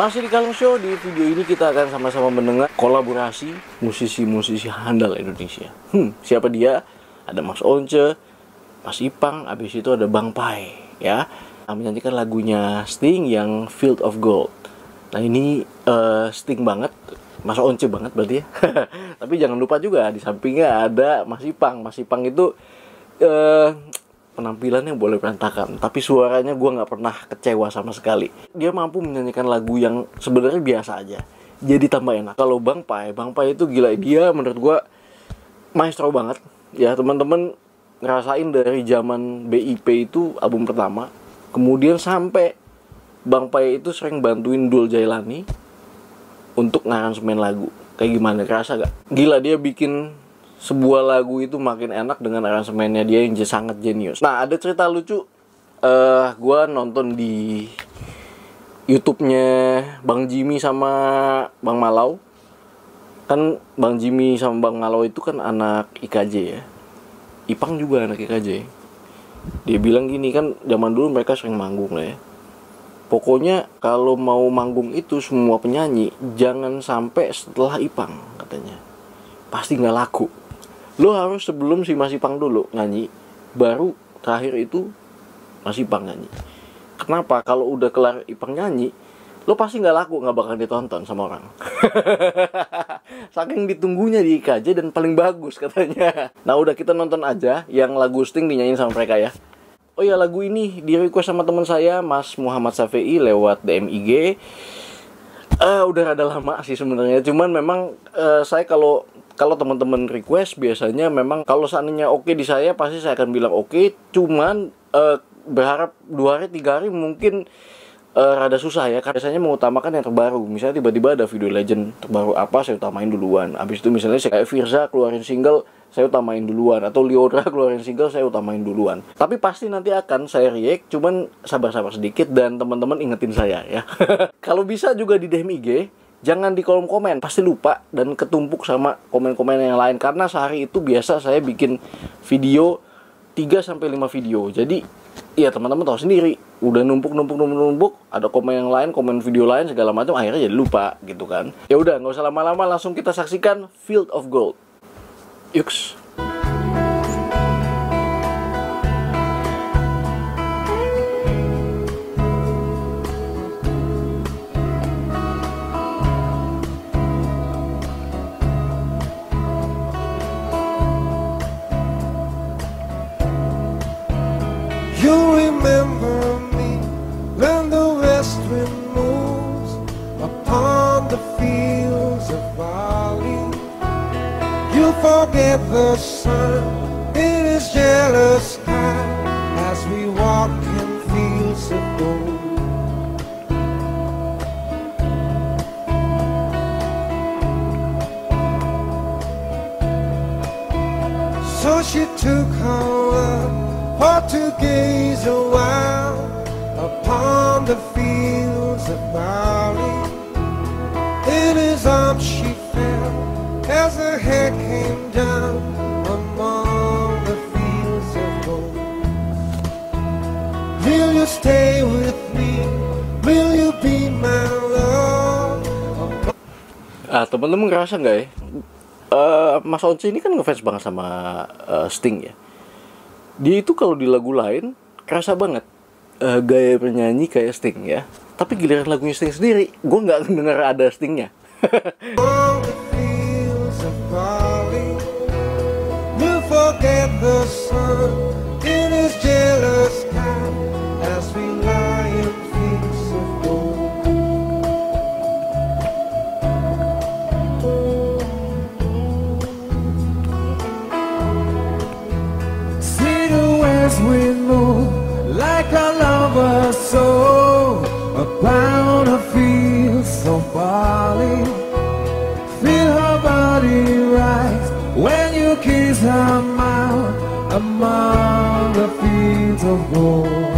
Masih di Kalong Show, di video ini kita akan sama-sama mendengar kolaborasi musisi-musisi handal Indonesia. Siapa dia? Ada Mas Once, Mas Ipang, habis itu ada Bang Pai, ya. Menyanyikan lagunya Sting yang Field of Gold. Nah ini Sting banget, Mas Once banget berarti ya. Tapi jangan lupa juga di sampingnya ada Mas Ipang. Mas Ipang itu penampilannya boleh berantakan, tapi suaranya gue nggak pernah kecewa sama sekali. Dia mampu menyanyikan lagu yang sebenarnya biasa aja, jadi tambah enak. Kalau Bang Pai itu gila, dia menurut gue maestro banget. Ya teman-teman ngerasain dari zaman BIP itu album pertama, kemudian sampai Bang Pai itu sering bantuin Dul Jailani untuk ngaransemen lagu. Kayak gimana, kerasa gak? Gila, dia bikin sebuah lagu itu makin enak dengan aransemennya dia yang sangat jenius. Nah, ada cerita lucu. Gue nonton di YouTube-nya Bang Jimmy sama Bang Malau. Kan Bang Jimmy sama Bang Malau itu kan anak IKJ ya. Ipang juga anak IKJ. Dia bilang gini, kan zaman dulu mereka sering manggung lah ya. Pokoknya kalau mau manggung itu semua penyanyi jangan sampai setelah Ipang, katanya. Pasti gak laku. Lo harus sebelum si Mas Ipang dulu nyanyi, baru terakhir itu Mas Ipang nyanyi. Kenapa? Kalau udah kelar Ipang nyanyi, lo pasti gak laku, gak bakal ditonton sama orang. Saking ditunggunya di IKJ dan paling bagus katanya. Nah udah, kita nonton aja yang lagu Sting dinyanyiin sama mereka ya. Oh ya, lagu ini di request sama teman saya, Mas Muhammad Safei, lewat DM IG. Udah rada lama sih sebenarnya, cuman memang saya kalau teman-teman request biasanya memang kalau seandainya oke di saya, pasti saya akan bilang oke. Cuman berharap 2 hari 3 hari mungkin rada susah ya, karena biasanya mengutamakan yang terbaru. Misalnya tiba-tiba ada video legend terbaru apa, saya utamain duluan. Habis itu misalnya kayak Firza keluarin single, saya utamain duluan. Atau Lyodra keluarin single, saya utamain duluan. Tapi pasti nanti akan saya react, cuman sabar-sabar sedikit dan teman-teman ingetin saya ya. Kalau bisa juga di DM IG, jangan di kolom komen, pasti lupa dan ketumpuk sama komen-komen yang lain. Karena sehari itu biasa saya bikin video 3-5 video. Jadi ya teman-teman tahu sendiri, udah numpuk, ada komen yang lain, komen video lain segala macam, akhirnya jadi lupa gitu kan. Ya udah, nggak usah lama-lama, langsung kita saksikan Field of Gold. Yuks. You remember me when the west wind moves upon the fields of barley. You forget the sun in his jealous sky as we walk in fields of gold. So she took her love for to gaze a while upon the fields of barley. In his arms she fell as her hair came down among the fields of gold. Will you stay with me? Will you be my love? Teman-teman ngerasa nggak ya? Mas Once ini kan ngefans banget sama Sting ya. Dia itu kalau di lagu lain kerasa banget gaya penyanyi kayak Sting ya. Tapi giliran lagunya Sting sendiri, gue nggak dengar ada Stingnya. We move like a lover's soul upon a field so barley. Feel her body rise when you kiss her mouth among the fields of gold.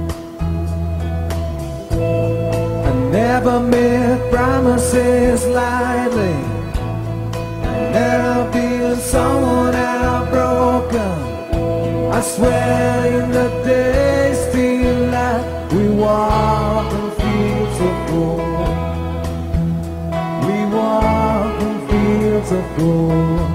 I never made promises lightly. I never been someone I've broken. I swear in the days still light we walk in fields of gold. fields of gold.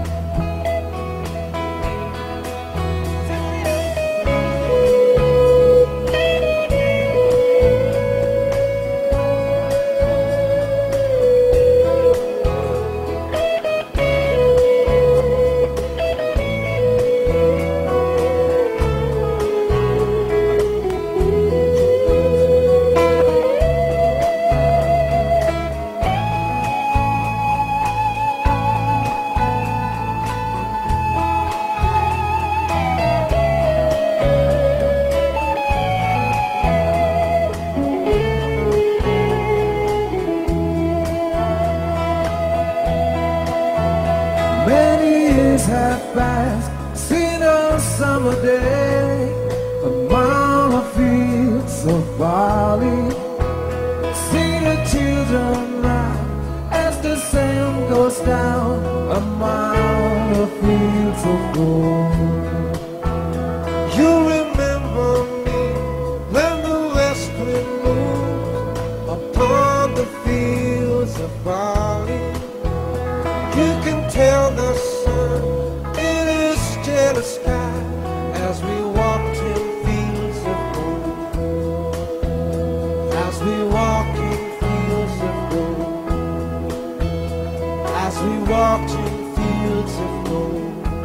Many years have passed, seen a summer day among the fields of barley. See the children ride as the sun goes down among the fields of gold. You remember me when the west wind moves upon the fields of barley. You can tell the sun in his jealous sky as we walked in fields of gold. As we walked in fields of gold. As we walked in fields of gold.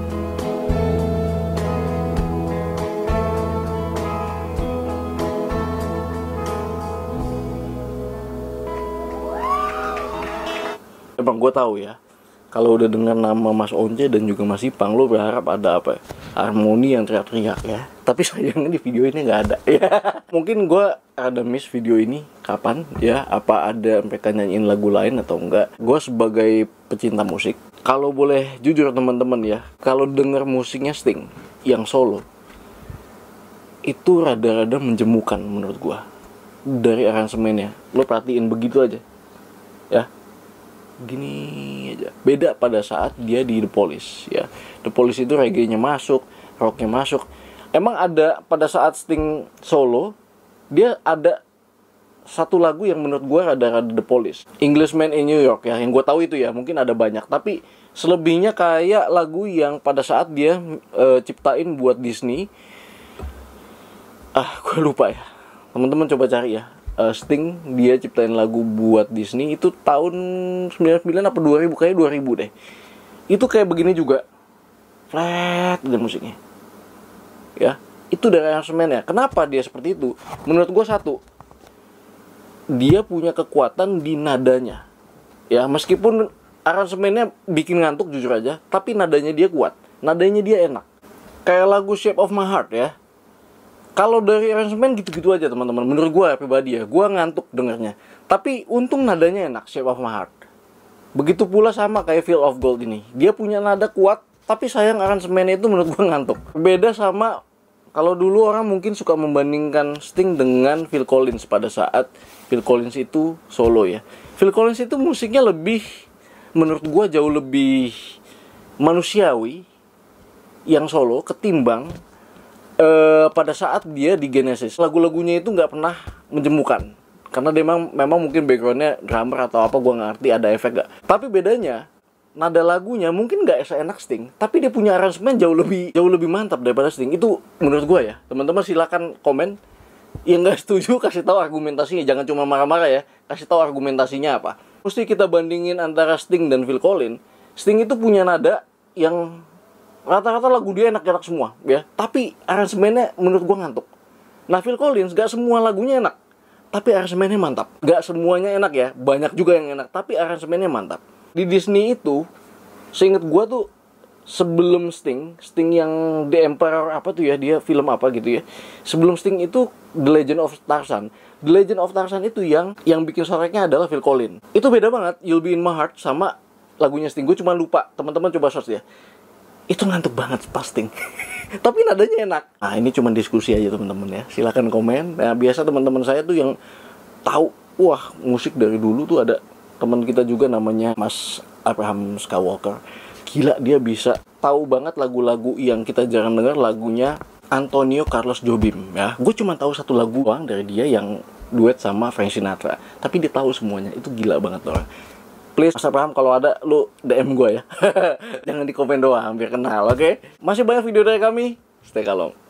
Emang gue tahu ya, kalau udah dengar nama Mas Once dan juga Mas Ipang, lo berharap ada apa ya? Harmoni yang teriak-teriak ya. Tapi sayangnya di video ini nggak ada ya. Mungkin gue ada miss video ini kapan ya, apa ada mereka nyanyiin lagu lain atau enggak. Gue sebagai pecinta musik, kalau boleh jujur teman-teman ya, kalau denger musiknya Sting yang solo itu rada-rada menjemukan menurut gue. Dari aransemennya, lo perhatiin begitu aja ya, gini aja. Beda pada saat dia di The Police ya. The Police itu reggae-nya masuk, rocknya masuk. Emang ada pada saat Sting solo, dia ada satu lagu yang menurut gue rada-rada The Police, Englishman in New York ya. Yang gue tahu itu ya, mungkin ada banyak. Tapi selebihnya kayak lagu yang pada saat dia ciptain buat Disney. Gue lupa ya. Teman-teman coba cari ya. Sting dia ciptain lagu buat Disney itu tahun 99 apa 2000, kayaknya 2000 deh. Itu kayak begini juga, flat dan musiknya ya. Itu dari aransemennya. Kenapa dia seperti itu? Menurut gue satu, dia punya kekuatan di nadanya ya. Meskipun aransemennya bikin ngantuk jujur aja, tapi nadanya dia kuat, nadanya dia enak. Kayak lagu Shape of My Heart ya. Kalau dari aransemen gitu-gitu aja teman-teman. Menurut gue pribadi ya, gue ngantuk dengernya. Tapi untung nadanya enak, Shape of My Heart. Begitu pula sama kayak Field of Gold ini. Dia punya nada kuat, tapi sayang aransemennya itu menurut gue ngantuk. Beda sama kalau dulu orang mungkin suka membandingkan Sting dengan Phil Collins pada saat Phil Collins itu solo ya. Phil Collins itu musiknya lebih, menurut gue jauh lebih manusiawi yang solo ketimbang pada saat dia di Genesis. Lagu-lagunya itu nggak pernah menjemukan, karena dia memang mungkin backgroundnya drummer atau apa, gue nggak ngerti ada efek gak. Tapi bedanya nada lagunya mungkin nggak seenak Sting, tapi dia punya aransemen jauh lebih mantap daripada Sting. Itu menurut gue ya. Teman-teman silakan komen. Yang nggak setuju kasih tahu argumentasinya, jangan cuma marah-marah ya. Kasih tahu argumentasinya apa. Mesti kita bandingin antara Sting dan Phil Collins. Sting itu punya nada yang rata-rata lagu dia enak-enak semua ya, tapi aransemennya menurut gua ngantuk. Nah, Phil Collins gak semua lagunya enak, tapi aransemennya mantap. Gak semuanya enak ya, banyak juga yang enak, tapi aransemennya mantap. Di Disney itu, seinget gua tuh sebelum Sting yang The Emperor apa tuh ya, dia film apa gitu ya. Sebelum Sting itu The Legend of Tarzan. The Legend of Tarzan itu yang bikin soundtracknya adalah Phil Collins. Itu beda banget, You'll Be In My Heart sama lagunya Sting. Gue cuma lupa, teman-teman coba search ya. Itu ngantuk banget pas Sting. Tapi nadanya enak. Nah, ini cuma diskusi aja teman-teman ya. Silakan komen. Nah, biasa teman-teman saya tuh yang tahu, wah, musik dari dulu tuh ada teman kita juga namanya Mas Abraham Skywalker. Gila, dia bisa tahu banget lagu-lagu yang kita jarang dengar, lagunya Antonio Carlos Jobim ya. Gue cuma tahu satu lagu doang dari dia yang duet sama Frank Sinatra. Tapi dia tahu semuanya. Itu gila banget orang. Please, Mas Abraham, kalau ada lu DM gue ya. Jangan di komen doang biar kenal, oke? Masih banyak video dari kami. Stay kalong.